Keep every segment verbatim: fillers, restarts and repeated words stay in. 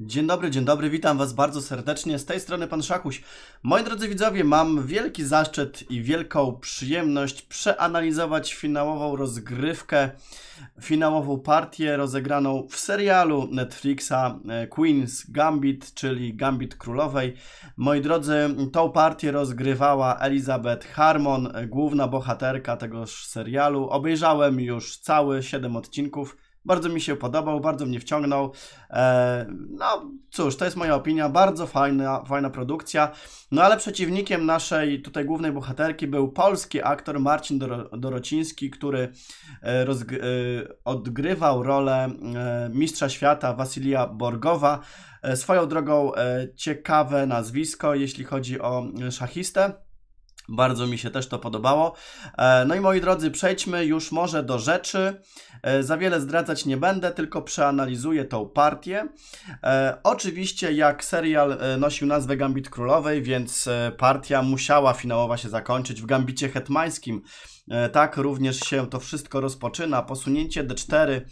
Dzień dobry, dzień dobry, witam Was bardzo serdecznie, z tej strony Pan Szachuś. Moi drodzy widzowie, mam wielki zaszczyt i wielką przyjemność przeanalizować finałową rozgrywkę, finałową partię rozegraną w serialu Netflixa Queen's Gambit, czyli Gambit Królowej. Moi drodzy, tą partię rozgrywała Elizabeth Harmon, główna bohaterka tegoż serialu. Obejrzałem już cały siedem odcinków. Bardzo mi się podobał, bardzo mnie wciągnął. Eee, no cóż, to jest moja opinia, bardzo fajna, fajna produkcja. No ale przeciwnikiem naszej tutaj głównej bohaterki był polski aktor Marcin Doro Dorociński, który e, e, odgrywał rolę e, mistrza świata Wasilija Borgowa. E, swoją drogą e, ciekawe nazwisko, jeśli chodzi o szachistę. Bardzo mi się też to podobało. No i moi drodzy, przejdźmy już może do rzeczy. Za wiele zdradzać nie będę, tylko przeanalizuję tą partię. Oczywiście jak serial nosił nazwę Gambit Królowej, więc partia musiała finałowa się zakończyć w gambicie hetmańskim. Tak również się to wszystko rozpoczyna. Posunięcie D cztery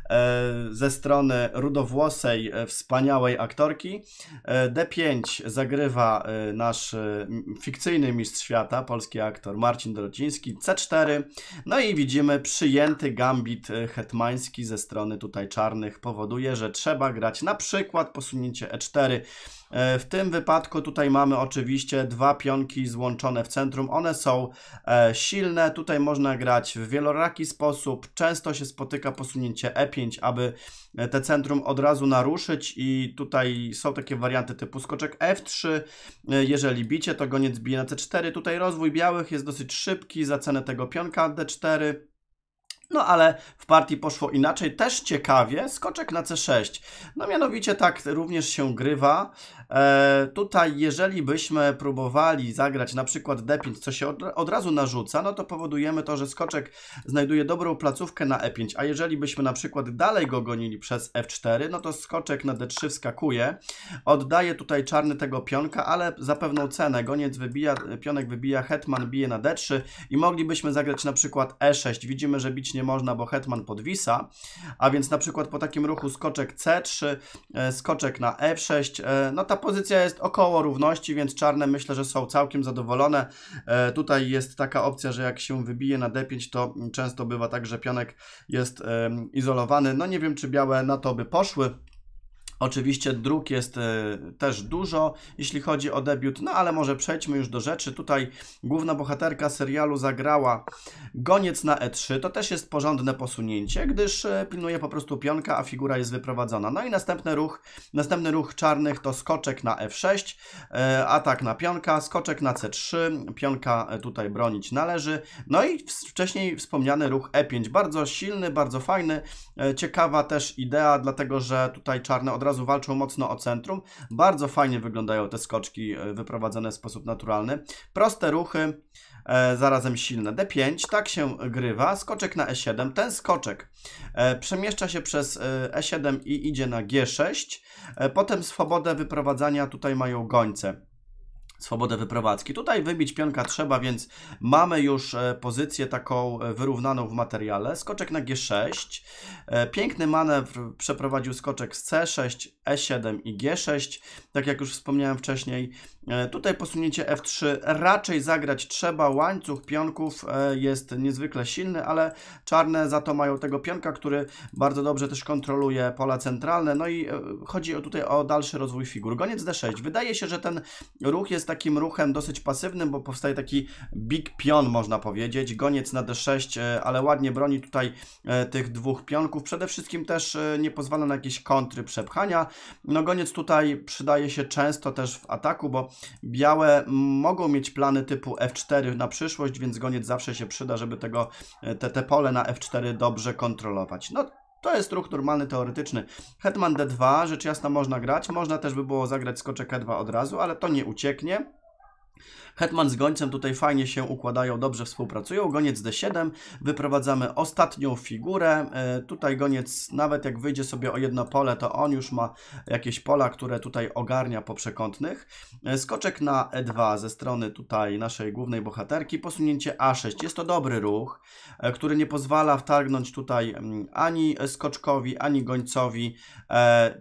ze strony rudowłosej, wspaniałej aktorki. D pięć zagrywa nasz fikcyjny mistrz świata, polski aktor Marcin Dorociński. C cztery. No i widzimy przyjęty gambit hetmański ze strony tutaj czarnych. Powoduje, że trzeba grać na przykład posunięcie E cztery. W tym wypadku tutaj mamy oczywiście dwa pionki złączone w centrum. One są e, silne. Tutaj można grać w wieloraki sposób. Często się spotyka posunięcie E pięć, aby te centrum od razu naruszyć i tutaj są takie warianty typu skoczek F trzy. Jeżeli bicie, to goniec bije na C cztery. Tutaj rozwój białych jest dosyć szybki za cenę tego pionka D cztery. No ale w partii poszło inaczej, też ciekawie, skoczek na C sześć. No mianowicie tak również się grywa. E, tutaj jeżeli byśmy próbowali zagrać na przykład D pięć, co się od, od razu narzuca, no to powodujemy to, że skoczek znajduje dobrą placówkę na E pięć, a jeżeli byśmy na przykład dalej go gonili przez F cztery, no to skoczek na D trzy wskakuje, oddaje tutaj czarny tego pionka, ale za pewną cenę. Goniec wybija, pionek wybija, hetman bije na D trzy i moglibyśmy zagrać na przykład E sześć. Widzimy, że bić nie można, bo hetman podwisa, a więc na przykład po takim ruchu skoczek C trzy, e, skoczek na F sześć, e, no ta pozycja jest około równości, więc czarne myślę, że są całkiem zadowolone. E, tutaj jest taka opcja, że jak się wybije na D pięć, to często bywa tak, że pionek jest e, izolowany. No nie wiem, czy białe na to by poszły. Oczywiście dróg jest y, też dużo, jeśli chodzi o debiut, no ale może przejdźmy już do rzeczy. Tutaj główna bohaterka serialu zagrała goniec na E trzy, to też jest porządne posunięcie, gdyż y, pilnuje po prostu pionka, a figura jest wyprowadzona. No i następny ruch, następny ruch czarnych to skoczek na F sześć, y, atak na pionka, skoczek na C trzy, pionka tutaj bronić należy. No i wcześniej wspomniany ruch E pięć, bardzo silny, bardzo fajny, y, ciekawa też idea, dlatego że tutaj czarne od razu razu walczą mocno o centrum. Bardzo fajnie wyglądają te skoczki wyprowadzone w sposób naturalny. Proste ruchy, e, zarazem silne. D pięć, tak się grywa. Skoczek na E siedem. Ten skoczek e, przemieszcza się przez E siedem i idzie na G sześć. E, potem swobodę wyprowadzania tutaj mają gońce. Swobodę wyprowadzki. Tutaj wybić pionka trzeba, więc mamy już pozycję taką wyrównaną w materiale. Skoczek na G sześć. Piękny manewr przeprowadził skoczek z C sześć, E siedem i G sześć. Tak jak już wspomniałem wcześniej. Tutaj posunięcie F trzy raczej zagrać trzeba. Łańcuch pionków jest niezwykle silny, ale czarne za to mają tego pionka, który bardzo dobrze też kontroluje pola centralne. No i chodzi tutaj o dalszy rozwój figur. Goniec D sześć. Wydaje się, że ten ruch jest takim ruchem dosyć pasywnym, bo powstaje taki big pion, można powiedzieć. Goniec na D sześć, ale ładnie broni tutaj tych dwóch pionków. Przede wszystkim też nie pozwala na jakieś kontry, przepchania. No goniec tutaj przydaje się często też w ataku, bo białe mogą mieć plany typu F cztery na przyszłość, więc goniec zawsze się przyda, żeby tego, te, te pole na F cztery dobrze kontrolować. No to jest ruch normalny, teoretyczny. Hetman D dwa, rzecz jasna można grać. Można też by było zagrać skoczek E dwa od razu, ale to nie ucieknie. Hetman z gońcem tutaj fajnie się układają, dobrze współpracują. Goniec D siedem, wyprowadzamy ostatnią figurę. E, tutaj goniec, nawet jak wyjdzie sobie o jedno pole, to on już ma jakieś pola, które tutaj ogarnia po przekątnych. E, skoczek na E dwa ze strony tutaj naszej głównej bohaterki. Posunięcie A sześć. Jest to dobry ruch, e, który nie pozwala wtargnąć tutaj m, ani skoczkowi, ani gońcowi. E,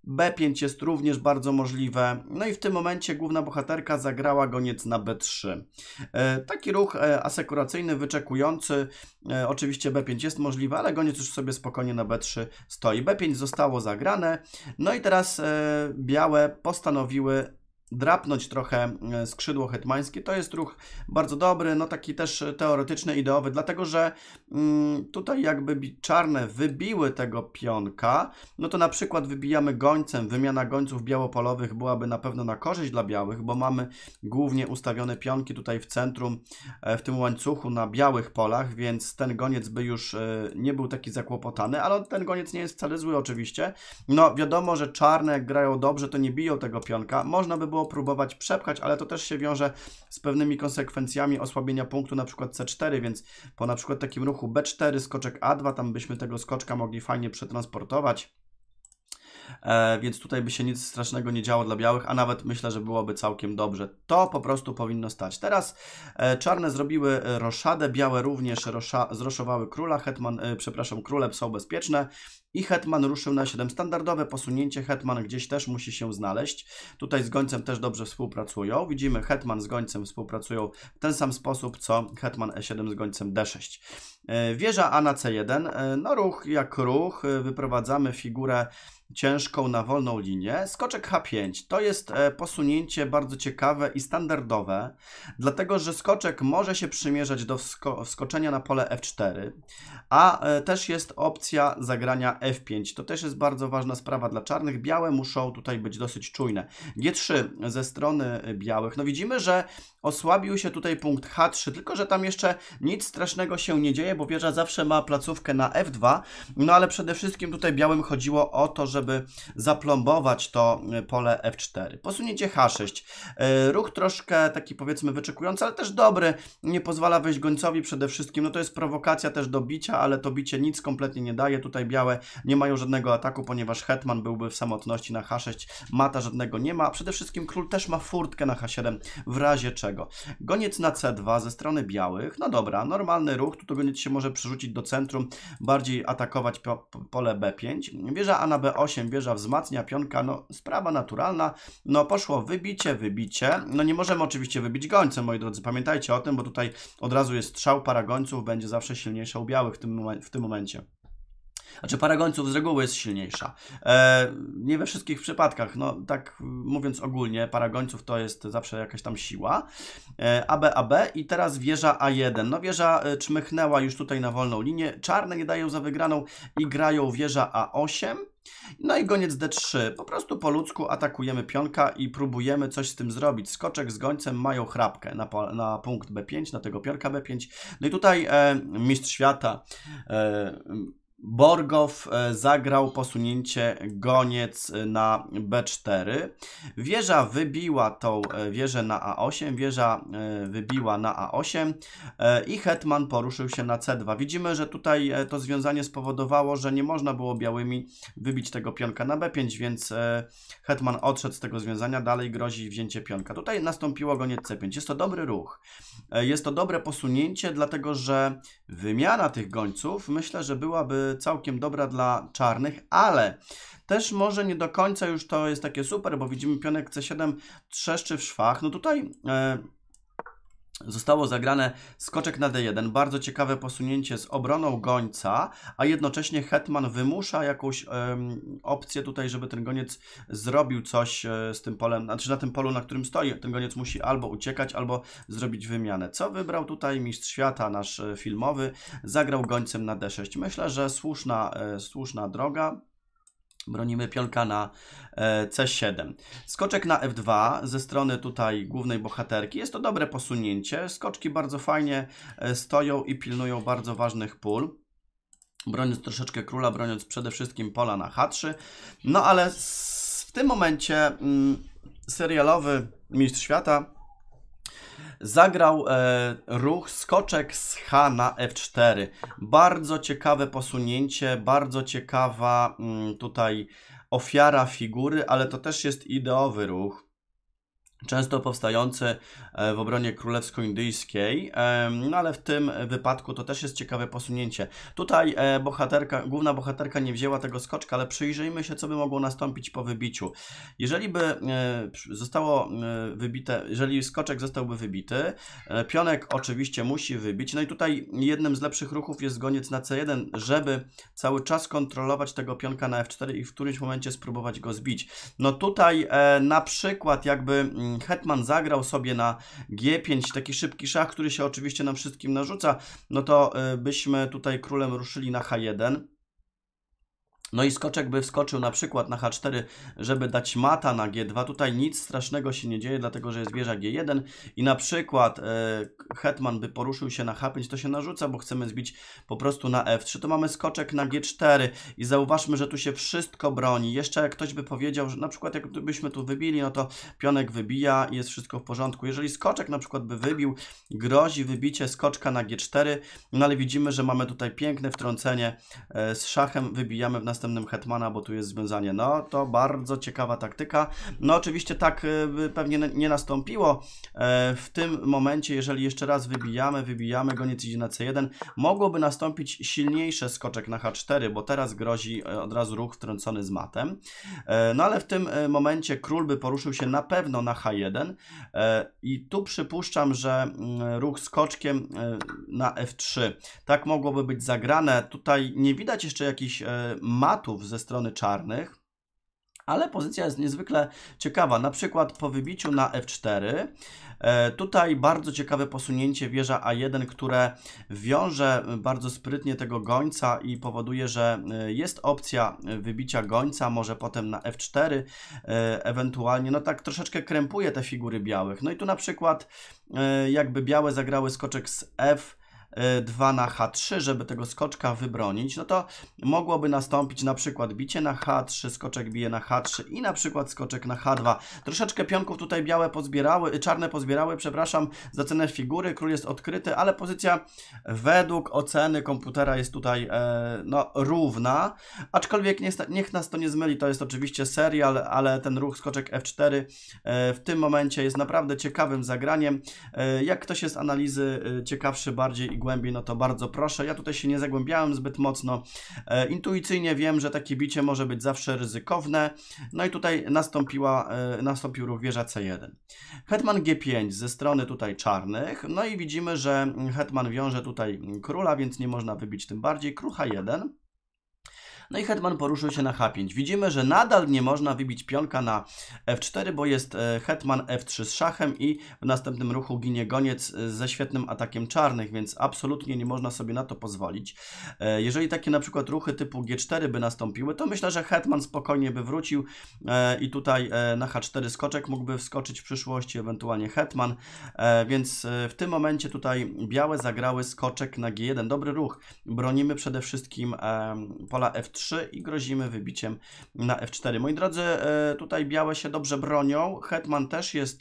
B pięć jest również bardzo możliwe. No i w tym momencie główna bohaterka zagrała goniec na B trzy. E, taki ruch e, asekuracyjny, wyczekujący. E, oczywiście B pięć jest możliwy, ale goniec już sobie spokojnie na B trzy stoi. B pięć zostało zagrane. No i teraz e, białe postanowiły drapnąć trochę skrzydło hetmańskie. To jest ruch bardzo dobry, no taki też teoretyczny, ideowy, dlatego że mm, tutaj jakby czarne wybiły tego pionka, no to na przykład wybijamy gońcem, wymiana gońców białopolowych byłaby na pewno na korzyść dla białych, bo mamy głównie ustawione pionki tutaj w centrum, w tym łańcuchu na białych polach, więc ten goniec by już nie był taki zakłopotany, ale ten goniec nie jest wcale zły oczywiście. No wiadomo, że czarne jak grają dobrze, to nie biją tego pionka. Można by było próbować przepchać, ale to też się wiąże z pewnymi konsekwencjami osłabienia punktu, na przykład C cztery, więc po na przykład takim ruchu B cztery, skoczek A dwa, tam byśmy tego skoczka mogli fajnie przetransportować. E, więc tutaj by się nic strasznego nie działo dla białych, a nawet myślę, że byłoby całkiem dobrze. To po prostu powinno stać. Teraz e, czarne zrobiły roszadę, białe również rosza, zroszowały króla, hetman, e, przepraszam, króle są bezpieczne i hetman ruszył na siedem. Standardowe posunięcie, hetman gdzieś też musi się znaleźć. Tutaj z gońcem też dobrze współpracują. Widzimy, hetman z gońcem współpracują w ten sam sposób, co hetman E siedem z gońcem D sześć. E, wieża A na C jeden, e, no ruch jak ruch, e, wyprowadzamy figurę ciężką na wolną linię. Skoczek H pięć to jest posunięcie bardzo ciekawe i standardowe, dlatego że skoczek może się przymierzać do wsko wskoczenia na pole F cztery, a też jest opcja zagrania F pięć. To też jest bardzo ważna sprawa dla czarnych. Białe muszą tutaj być dosyć czujne. G trzy ze strony białych. No widzimy, że osłabił się tutaj punkt H trzy, tylko że tam jeszcze nic strasznego się nie dzieje, bo wieża zawsze ma placówkę na F dwa, no ale przede wszystkim tutaj białym chodziło o to, żeby zaplombować to pole F cztery. Posunięcie H sześć. Ruch troszkę taki powiedzmy wyczekujący, ale też dobry. Nie pozwala wejść gońcowi przede wszystkim. No to jest prowokacja też do bicia, ale to bicie nic kompletnie nie daje. Tutaj białe nie mają żadnego ataku, ponieważ hetman byłby w samotności na H sześć. Mata żadnego nie ma. Przede wszystkim król też ma furtkę na H siedem w razie czego. Goniec na C dwa ze strony białych. No dobra, normalny ruch. Tu to goniec się może przerzucić do centrum, bardziej atakować po, po, pole B pięć. Wieża A na B osiem. Wieża wzmacnia pionka, no sprawa naturalna, no poszło wybicie, wybicie, no nie możemy oczywiście wybić gońcem, moi drodzy, pamiętajcie o tym, bo tutaj od razu jest strzał, para gońców będzie zawsze silniejsza u białych w tym, w tym momencie. Znaczy para gońców z reguły jest silniejsza. E, nie we wszystkich przypadkach, no tak mówiąc ogólnie, para gońców to jest zawsze jakaś tam siła. E, A B, A B i teraz wieża A jeden. No wieża czmychnęła już tutaj na wolną linię. Czarne nie dają za wygraną i grają wieża A osiem. No i goniec D trzy. Po prostu po ludzku atakujemy pionka i próbujemy coś z tym zrobić. Skoczek z gońcem mają chrapkę na, na punkt B pięć, na tego pionka B pięć. No i tutaj e, mistrz świata e, Borgow zagrał posunięcie goniec na B cztery. Wieża wybiła tą wieżę na A osiem, wieża wybiła na A osiem i hetman poruszył się na C dwa. Widzimy, że tutaj to związanie spowodowało, że nie można było białymi wybić tego pionka na B pięć, więc hetman odszedł z tego związania, dalej grozi wzięcie pionka. Tutaj nastąpiło goniec C pięć. Jest to dobry ruch. Jest to dobre posunięcie, dlatego że wymiana tych gońców myślę, że byłaby całkiem dobra dla czarnych, ale też może nie do końca już to jest takie super, bo widzimy pionek C siedem trzeszczy w szwach. No tutaj e, zostało zagrane skoczek na D jeden, bardzo ciekawe posunięcie z obroną gońca, a jednocześnie hetman wymusza jakąś um, opcję tutaj, żeby ten goniec zrobił coś e, z tym polem, znaczy na tym polu, na którym stoi. Ten goniec musi albo uciekać, albo zrobić wymianę. Co wybrał tutaj mistrz świata, nasz e, filmowy? Zagrał gońcem na D sześć. Myślę, że słuszna, e, słuszna droga. Bronimy pionka na e, C siedem. Skoczek na F dwa ze strony tutaj głównej bohaterki. Jest to dobre posunięcie. Skoczki bardzo fajnie e, stoją i pilnują bardzo ważnych pól. Broniąc troszeczkę króla, broniąc przede wszystkim pola na H trzy. No ale s, w tym momencie mm, serialowy mistrz świata zagrał e, ruch skoczek z H na F cztery. Bardzo ciekawe posunięcie, bardzo ciekawa mm, tutaj ofiara figury, ale to też jest ideowy ruch. często powstający w obronie królewsko-indyjskiej, no ale w tym wypadku to też jest ciekawe posunięcie. Tutaj bohaterka, główna bohaterka nie wzięła tego skoczka, ale przyjrzyjmy się, co by mogło nastąpić po wybiciu. Jeżeli by zostało wybite, jeżeli skoczek zostałby wybity, pionek oczywiście musi wybić, no i tutaj jednym z lepszych ruchów jest goniec na C jeden, żeby cały czas kontrolować tego pionka na F cztery i w którymś momencie spróbować go zbić. No tutaj na przykład jakby hetman zagrał sobie na G pięć, taki szybki szach, który się oczywiście nam wszystkim narzuca, no to byśmy tutaj królem ruszyli na H jeden. No i skoczek by wskoczył na przykład na H cztery, żeby dać mata na G dwa. Tutaj nic strasznego się nie dzieje, dlatego że jest wieża G jeden i na przykład e, hetman by poruszył się na H pięć, to się narzuca, bo chcemy zbić po prostu na F trzy. To mamy skoczek na G cztery i zauważmy, że tu się wszystko broni. Jeszcze jak ktoś by powiedział, że na przykład jakbyśmy tu wybili, no to pionek wybija i jest wszystko w porządku. Jeżeli skoczek na przykład by wybił, grozi wybicie skoczka na G cztery, no ale widzimy, że mamy tutaj piękne wtrącenie e, z szachem, wybijamy w następnym hetmana, bo tu jest związanie. No to bardzo ciekawa taktyka. No oczywiście tak by pewnie nie nastąpiło. W tym momencie, jeżeli jeszcze raz wybijamy, wybijamy, goniec idzie na C jeden, mogłoby nastąpić silniejsze skoczek na H cztery, bo teraz grozi od razu ruch wtrącony z matem. No ale w tym momencie król by poruszył się na pewno na H jeden i tu przypuszczam, że ruch skoczkiem na F trzy. Tak mogłoby być zagrane. Tutaj nie widać jeszcze jakichś matów ze strony czarnych, ale pozycja jest niezwykle ciekawa. Na przykład po wybiciu na F cztery, e, tutaj bardzo ciekawe posunięcie wieża A jeden, które wiąże bardzo sprytnie tego gońca i powoduje, że jest opcja wybicia gońca, może potem na F cztery, e, ewentualnie, no tak troszeczkę krępuje te figury białych. No i tu na przykład e, jakby białe zagrały skoczek z F dwa na H trzy, żeby tego skoczka wybronić, no to mogłoby nastąpić na przykład bicie na H trzy, skoczek bije na H trzy i na przykład skoczek na H dwa. Troszeczkę pionków tutaj białe pozbierały, czarne pozbierały, przepraszam, za cenę figury, król jest odkryty, ale pozycja według oceny komputera jest tutaj e, no, równa, aczkolwiek nie, niech nas to nie zmyli, to jest oczywiście serial, ale ten ruch skoczek F cztery e, w tym momencie jest naprawdę ciekawym zagraniem. E, jak ktoś jest analizy e, ciekawszy bardziej i głębiej, no to bardzo proszę. Ja tutaj się nie zagłębiałem zbyt mocno. E, intuicyjnie wiem, że takie bicie może być zawsze ryzykowne. No i tutaj nastąpiła, e, nastąpił ruch wieża C jeden. Hetman G pięć ze strony tutaj czarnych. No i widzimy, że hetman wiąże tutaj króla, więc nie można wybić tym bardziej. Król H jeden. No i hetman poruszył się na H pięć. Widzimy, że nadal nie można wybić pionka na F cztery, bo jest hetman F trzy z szachem i w następnym ruchu ginie goniec ze świetnym atakiem czarnych, więc absolutnie nie można sobie na to pozwolić. Jeżeli takie na przykład ruchy typu G cztery by nastąpiły, to myślę, że hetman spokojnie by wrócił i tutaj na H cztery skoczek mógłby wskoczyć w przyszłości, ewentualnie hetman, więc w tym momencie tutaj białe zagrały skoczek na G jeden. Dobry ruch. Bronimy przede wszystkim pola F trzy i grozimy wybiciem na F cztery. Moi drodzy, tutaj białe się dobrze bronią. Hetman też jest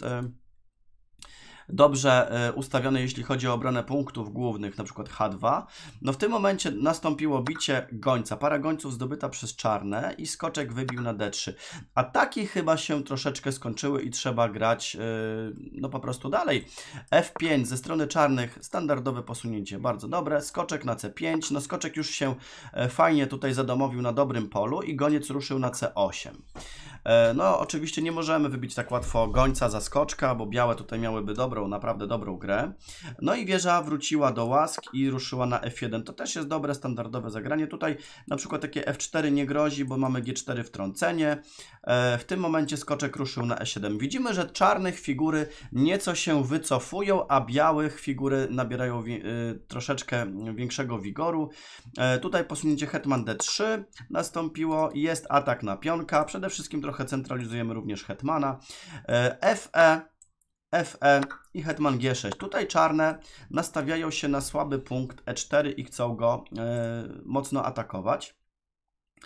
dobrze ustawiony, jeśli chodzi o obronę punktów głównych, na przykład H dwa. No w tym momencie nastąpiło bicie gońca. Para gońców zdobyta przez czarne i skoczek wybił na D trzy. Ataki chyba się troszeczkę skończyły i trzeba grać no po prostu dalej. F pięć ze strony czarnych, standardowe posunięcie, bardzo dobre. Skoczek na C pięć. No skoczek już się fajnie tutaj zadomowił na dobrym polu i goniec ruszył na C osiem. No oczywiście nie możemy wybić tak łatwo gońca za skoczka, bo białe tutaj miałyby dobrą, naprawdę dobrą grę. No i wieża wróciła do łask i ruszyła na F jeden. To też jest dobre, standardowe zagranie. Tutaj na przykład takie F cztery nie grozi, bo mamy G cztery wtrącenie. W tym momencie skoczek ruszył na E siedem. Widzimy, że czarnych figury nieco się wycofują, a białych figury nabierają troszeczkę większego wigoru. Tutaj posunięcie hetman D trzy nastąpiło. Jest atak na pionka. Przede wszystkim trochę centralizujemy również hetmana. F E, F E i hetman G sześć. Tutaj czarne nastawiają się na słaby punkt E cztery i chcą go e, mocno atakować.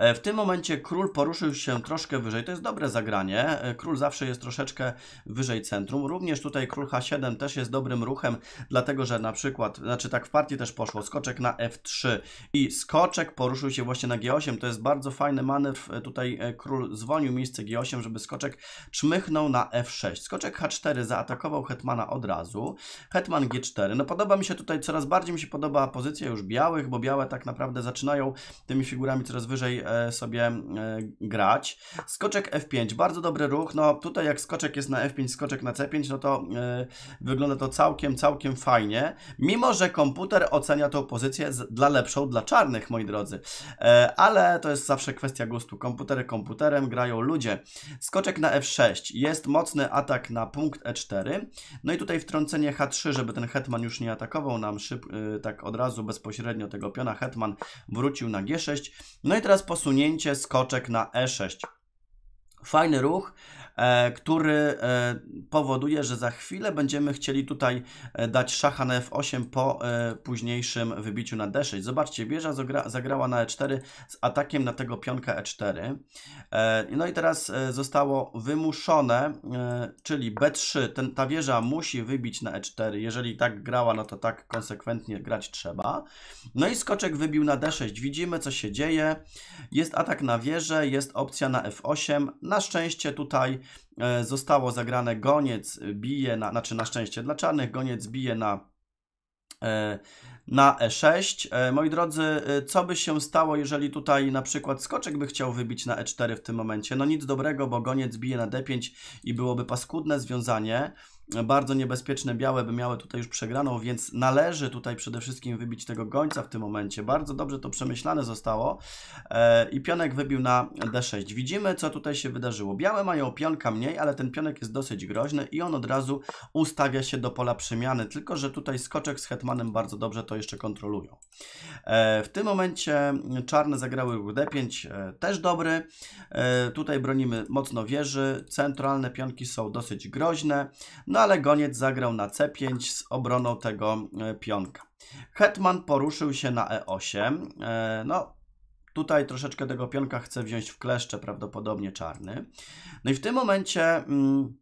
W tym momencie król poruszył się troszkę wyżej, to jest dobre zagranie, król zawsze jest troszeczkę wyżej centrum, również tutaj król H siedem też jest dobrym ruchem, dlatego że na przykład, znaczy tak w partii też poszło, skoczek na F trzy i skoczek poruszył się właśnie na G osiem, to jest bardzo fajny manewr, tutaj król zwolnił miejsce G osiem, żeby skoczek czmychnął na F sześć, skoczek H cztery zaatakował hetmana od razu, hetman G cztery, no podoba mi się tutaj, coraz bardziej mi się podoba pozycja już białych, bo białe tak naprawdę zaczynają tymi figurami coraz wyżej e, sobie e, grać. Skoczek F pięć, bardzo dobry ruch, no tutaj jak skoczek jest na F pięć, skoczek na C pięć, no to e, wygląda to całkiem, całkiem fajnie, mimo że komputer ocenia tą pozycję z, dla lepszą dla czarnych, moi drodzy, e, ale to jest zawsze kwestia gustu, komputery komputerem, grają ludzie. Skoczek na F sześć, jest mocny atak na punkt E cztery, no i tutaj wtrącenie H trzy, żeby ten hetman już nie atakował nam szyb, e, tak od razu bezpośrednio tego piona, hetman wrócił na G sześć, no i teraz posunięcie skoczek na E sześć. Fajny ruch, e, który e, powoduje, że za chwilę będziemy chcieli tutaj e, dać szacha na F osiem po e, późniejszym wybiciu na D sześć. Zobaczcie, wieża zagra, zagrała na E cztery z atakiem na tego pionka E cztery. E, no i teraz e, zostało wymuszone, e, czyli B trzy, ten, ta wieża musi wybić na E cztery. Jeżeli tak grała, no to tak konsekwentnie grać trzeba. No i skoczek wybił na D sześć. Widzimy, co się dzieje. Jest atak na wieżę, jest opcja na F osiem. Na szczęście tutaj e, zostało zagrane goniec bije na, znaczy na szczęście dla czarnych, goniec bije na, e, na E sześć. E, moi drodzy, e, co by się stało, jeżeli tutaj na przykład skoczek by chciał wybić na E cztery w tym momencie? No nic dobrego, bo goniec bije na D pięć i byłoby paskudne związanie. Bardzo niebezpieczne, białe by miały tutaj już przegraną, więc należy tutaj przede wszystkim wybić tego gońca w tym momencie. Bardzo dobrze to przemyślane zostało e, i pionek wybił na D sześć. Widzimy, co tutaj się wydarzyło. Białe mają pionka mniej, ale ten pionek jest dosyć groźny i on od razu ustawia się do pola przemiany, tylko że tutaj skoczek z hetmanem bardzo dobrze to jeszcze kontrolują. E, w tym momencie czarne zagrały ruch D pięć, e, też dobry. E, tutaj bronimy mocno wieży, centralne pionki są dosyć groźne. No ale goniec zagrał na C pięć z obroną tego pionka. Hetman poruszył się na E osiem. E, no, tutaj troszeczkę tego pionka chce wziąć w kleszcze, prawdopodobnie czarny. No i w tym momencie mm,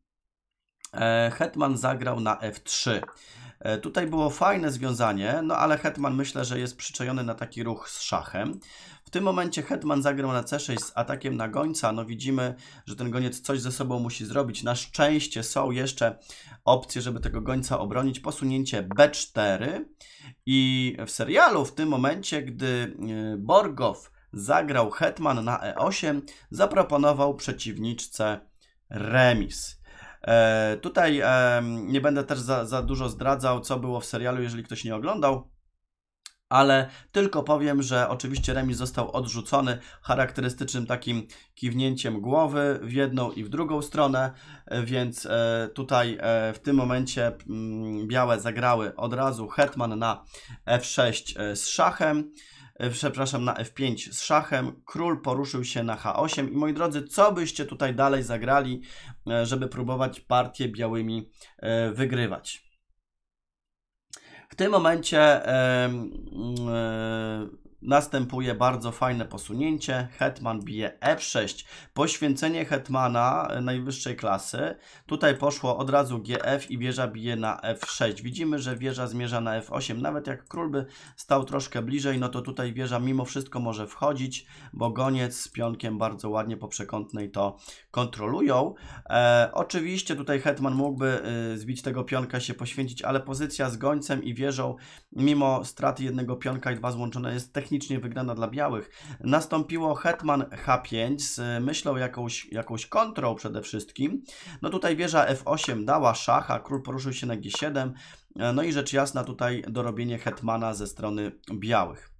e, hetman zagrał na F trzy. E, tutaj było fajne związanie, no ale hetman myślę, że jest przyczajony na taki ruch z szachem. W tym momencie hetman zagrał na C sześć z atakiem na gońca. No widzimy, że ten goniec coś ze sobą musi zrobić. Na szczęście są jeszcze opcje, żeby tego gońca obronić. Posunięcie B cztery. I w serialu w tym momencie, gdy Borgow zagrał hetman na E osiem, zaproponował przeciwniczce remis. E, tutaj e, nie będę też za, za dużo zdradzał, co było w serialu, jeżeli ktoś nie oglądał. Ale tylko powiem, że oczywiście remis został odrzucony charakterystycznym takim kiwnięciem głowy w jedną i w drugą stronę, więc tutaj w tym momencie białe zagrały od razu hetman na F sześć z szachem, przepraszam, na F pięć z szachem, król poruszył się na H osiem i moi drodzy, co byście tutaj dalej zagrali, żeby próbować partię białymi wygrywać? W tym momencie e, e, następuje bardzo fajne posunięcie. Hetman bije F sześć. Poświęcenie hetmana najwyższej klasy. Tutaj poszło od razu G F i wieża bije na F sześć. Widzimy, że wieża zmierza na F osiem. Nawet jak król by stał troszkę bliżej, no to tutaj wieża mimo wszystko może wchodzić, bo goniec z pionkiem bardzo ładnie po przekątnej to kontrolują. E, oczywiście tutaj hetman mógłby y, zbić tego pionka, się poświęcić, ale pozycja z gońcem i wieżą, mimo straty jednego pionka i dwa złączone, jest technicznie wygrana dla białych. Nastąpiło hetman H pięć z myślą jakąś, jakąś kontrą przede wszystkim. No tutaj wieża F osiem dała szacha, król poruszył się na G siedem. No i rzecz jasna tutaj dorobienie hetmana ze strony białych.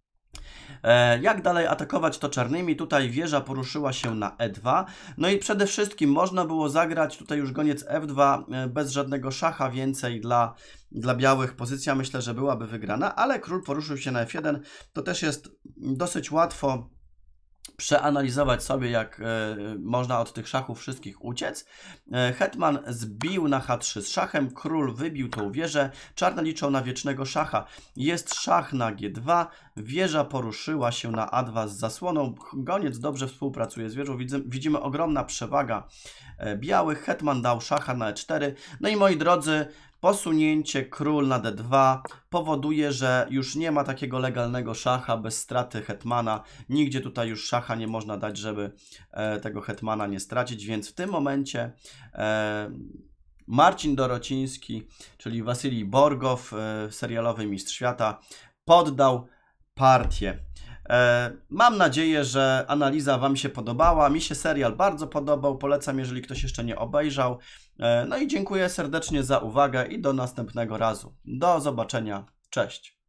Jak dalej atakować to czarnymi? Tutaj wieża poruszyła się na E dwa. No i przede wszystkim można było zagrać tutaj już goniec F dwa bez żadnego szacha więcej dla, dla białych. Pozycja myślę, że byłaby wygrana, ale król poruszył się na F jeden. To też jest dosyć łatwo przeanalizować sobie, jak e, można od tych szachów wszystkich uciec. E, hetman zbił na H trzy z szachem, król wybił tą wieżę, czarne liczą na wiecznego szacha. Jest szach na G dwa, wieża poruszyła się na A dwa z zasłoną, goniec dobrze współpracuje z wieżą, widzimy, widzimy ogromna przewaga e, białych, hetman dał szacha na E cztery. No i moi drodzy, posunięcie król na D dwa powoduje, że już nie ma takiego legalnego szacha bez straty hetmana. Nigdzie tutaj już szacha nie można dać, żeby e, tego hetmana nie stracić, więc w tym momencie e, Marcin Dorociński, czyli Wasylij Borgow, e, serialowy mistrz świata, poddał partię. E, mam nadzieję, że analiza Wam się podobała. Mi się serial bardzo podobał. Polecam, jeżeli ktoś jeszcze nie obejrzał. E, no i dziękuję serdecznie za uwagę i do następnego razu. Do zobaczenia. Cześć.